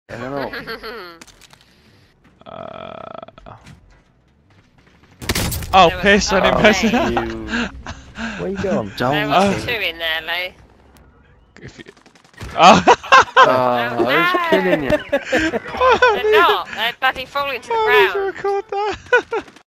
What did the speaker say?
I don't know. Oh, piss on him, Oh, piss. you. Where you going? There Don't. was two in there, Lee. If you... Oh, Oh, who's killing you? They're not. They're bloody falling to the I need to ground. record that.